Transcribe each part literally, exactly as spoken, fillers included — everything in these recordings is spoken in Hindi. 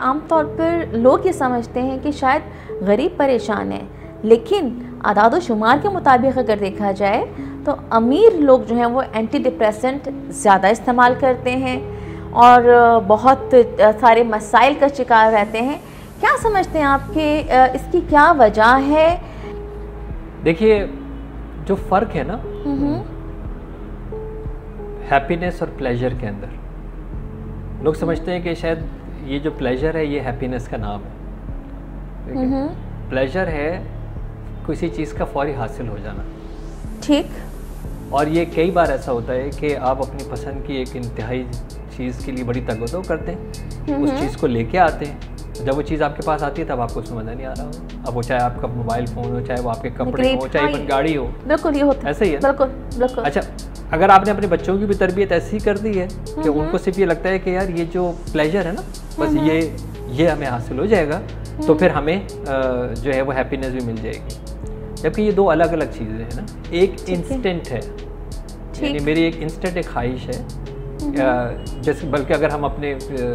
आमतौर पर लोग ये समझते हैं कि शायद गरीब परेशान है, लेकिन आदाद शुमार के मुताबिक अगर देखा जाए तो अमीर लोग जो हैं वो एंटी डिप्रेसेंट ज़्यादा इस्तेमाल करते हैं और बहुत सारे मसाइल का शिकार रहते हैं। क्या समझते हैं आप कि इसकी क्या वजह है? देखिए, जो फ़र्क है ना हैप्पीनेस और प्लेजर के अंदर, लोग समझते हैं कि शायद ये जो प्लेजर है ये हैप्पीनेस का नाम है। देखिए, प्लेजर है किसी चीज़ का फौरी हासिल हो जाना। ठीक। और ये कई बार ऐसा होता है कि आप अपनी पसंद की एक इंतहाई चीज़ के लिए बड़ी तगदो करते हैं, उस चीज़ को लेके आते हैं, जब वो चीज़ आपके पास आती है तब आपको उसमें मज़ा नहीं आ रहा हो। अब वो चाहे आपका मोबाइल फ़ोन हो, चाहे वो आपके कपड़े हो, चाहे इवन गाड़ी हो। बिल्कुल ये होता है। ऐसे ही है। बिल्कुल बिल्कुल। अच्छा, अगर आपने अपने बच्चों की भी तरबियत ऐसी कर दी है कि उनको सिर्फ ये लगता है कि यार ये जो प्लेजर है ना, बस ये ये हमें हासिल हो जाएगा, तो फिर हमें जो है वो हैप्पीनेस भी मिल जाएगी। जबकि ये दो अलग अलग चीज़ें हैं ना। एक इंस्टेंट है, यानी मेरी एक इंस्टेंट एक ख्वाहिश है, जैसे बल्कि अगर हम अपने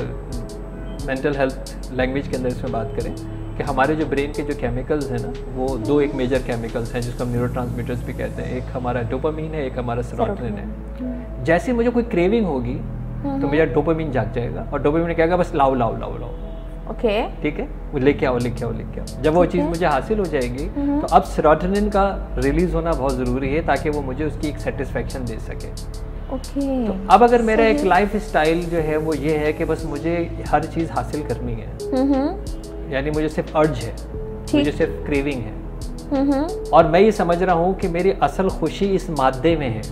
मेंटल हेल्थ लैंग्वेज के अंदर इसमें बात करें कि हमारे जो ब्रेन के जो केमिकल्स हैं ना, वो दो एक मेजर केमिकल्स हैं जिसको हम न्यूरोट्रांसमीटर्स भी कहते हैं। एक हमारा डोपामीन है, एक हमारा सेरोटोनिन है। जैसे मुझे कोई क्रेविंग होगी तो मेरा डोपामीन जाग जाएगा और डोपामीन कहेगा बस लाओ लाओ लाओ लाओ। ओके, ठीक है, वो लेके आओ लेके आओ लेके आओ। जब वो चीज़ मुझे हासिल हो जाएगी तो अब सेरोटोनिन का रिलीज होना बहुत ज़रूरी है ताकि वो मुझे उसकी एक सेटिस्फेक्शन दे सके। Okay okay. तो अब अगर मेरा एक लाइफ स्टाइल जो है वो ये है कि बस मुझे हर चीज़ हासिल करनी है, यानी मुझे सिर्फ अर्ज है, मुझे सिर्फ क्रेविंग है, और मैं ये समझ रहा हूँ कि मेरी असल खुशी इस मादे में है।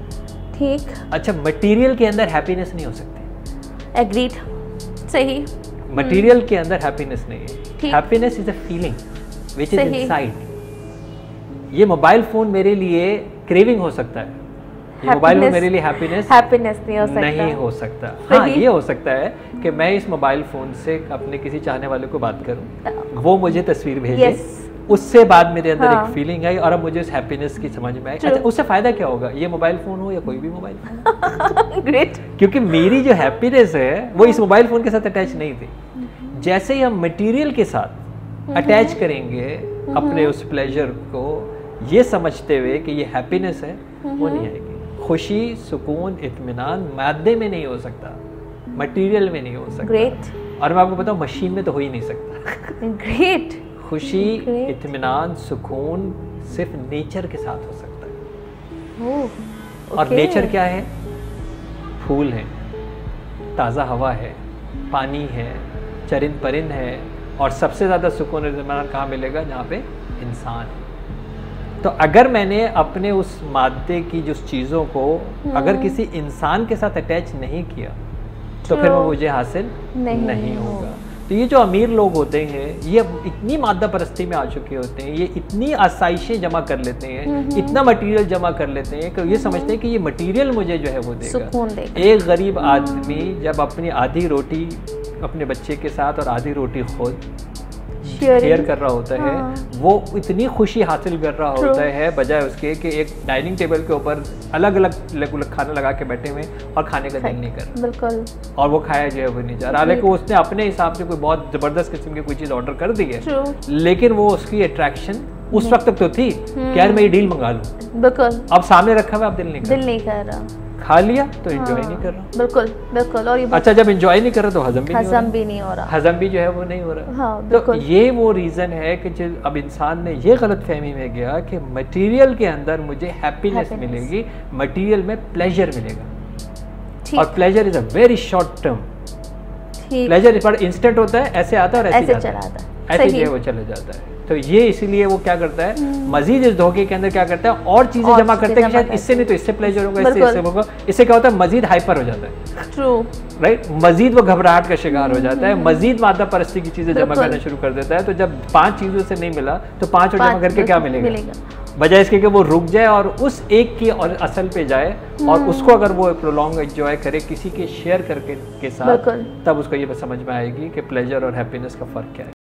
ठीक। अच्छा, मटेरियल के अंदर हैप्पीनेस नहीं हो सकती। एग्रीड। सही। मटेरियल के अंदर हैप्पीनेस नहीं है। Happiness is a feeling which is inside. ये मोबाइल फोन मेरे लिए क्रेविंग हो सकता है, ये मोबाइल में मेरे लिए हैप्पीनेस हैप्पीनेस नहीं हो सकता। नहीं हो सकता। हाँ, ये हो सकता है कि मैं इस मोबाइल फ़ोन से अपने किसी चाहने वाले को बात करूं, वो मुझे तस्वीर भेजे, yes. उससे बाद मेरे अंदर हाँ. एक फीलिंग आई और अब मुझे उस हैप्पीनेस की समझ में आई। अच्छा, उससे फ़ायदा क्या होगा? ये मोबाइल फ़ोन हो या कोई भी मोबाइल फ़ोन। ग्रेट। क्योंकि मेरी जो हैप्पीनेस है वो इस मोबाइल फ़ोन के साथ अटैच नहीं थी। जैसे ही हम मटीरियल के साथ अटैच करेंगे अपने उस प्लेजर को, ये समझते हुए कि ये हैप्पीनेस है, वो नहीं आएगी। खुशी, सुकून, इत्मीनान मादे में नहीं हो सकता, मटेरियल में नहीं हो सकता। ग्रेट। और मैं आपको बताऊं, मशीन में तो हो ही नहीं सकता। ग्रेट। खुशी, इत्मीनान, सुकून सिर्फ नेचर के साथ हो सकता है। ओह, ओके। और नेचर क्या है? फूल है, ताज़ा हवा है, पानी है, चरिंद परिंद है, और सबसे ज़्यादा सुकून और इत्मीनान कहाँ मिलेगा? जहाँ पे इंसान है। तो अगर मैंने अपने उस मादे की जो चीज़ों को अगर किसी इंसान के साथ अटैच नहीं किया तो फिर वो मुझे हासिल नहीं, नहीं होगा। तो ये जो अमीर लोग होते हैं ये इतनी मादा परस्ती में आ चुके होते हैं, ये इतनी आसाइशें जमा कर लेते हैं, इतना मटेरियल जमा कर लेते हैं कि ये समझते हैं कि ये मटेरियल मुझे जो है वो देगा। एक गरीब आदमी जब अपनी आधी रोटी अपने बच्चे के साथ और आधी रोटी खुद शेयर कर रहा होता है, हाँ। वो इतनी खुशी हासिल कर रहा होता है बजाय उसके कि एक डाइनिंग टेबल के ऊपर अलग अलग खाना लगा के बैठे हुए और खाने का दिल नहीं कर रहा। बिल्कुल। और वो खाया जो है वो नहीं जा रहा, हालांकि उसने अपने हिसाब से कोई बहुत ज़बरदस्त किस्म की कोई चीज़ ऑर्डर कर दी है, लेकिन वो उसकी अट्रैक्शन उस वक्त तक तो थी कि यार मैं ये डील मंगा लूँ। बिल्कुल। अब सामने रखा हुआ, अब दिल नहीं कर दिल नहीं कर रहा, खा लिया तो एंजॉय हाँ, नहीं कर रहा। बिल्कुल बिल्कुल। और ये अच्छा, जब एंजॉय नहीं कर रहा तो हजम भी हजम नहीं भी नहीं हो रहा, हजम भी जो है वो नहीं हो रहा। हाँ, तो ये वो रीज़न है कि जो अब इंसान ने ये गलत फहमी में गया कि मटेरियल के अंदर मुझे हैप्पीनेस मिलेगी, मटेरियल में प्लेजर मिलेगा, और pleasure is a very short term. Pleasure इस बार इंस्टेंट होता है, ऐसे आता है और ऐसे चला आता है, ऐसे जो है वो चला जाता है। तो ये इसीलिए वो क्या करता है, मजीद इस धोखे के अंदर क्या करता है, और चीजें जमा करते हैं, शायद इससे नहीं तो इससे प्लेजर होगा, इससे इससे होगा। इससे क्या होता है, मजीद हाइपर हो जाता है। ट्रू। राइट। मजीद वो घबराहट का शिकार हो जाता है, मजीद मादा परस्ती की चीजें जमा करना शुरू कर देता है। तो जब पांच चीजों से नहीं मिला तो पांच और जमा करके क्या मिलेगा, बजाय इसके कि वो रुक जाए और उस एक की और असल पे जाए और उसको अगर वो प्रोलॉन्ग एंजॉय करे किसी के शेयर करके के साथ, तब उसको ये समझ में आएगी कि प्लेजर और हैप्पीनेस का फर्क क्या है।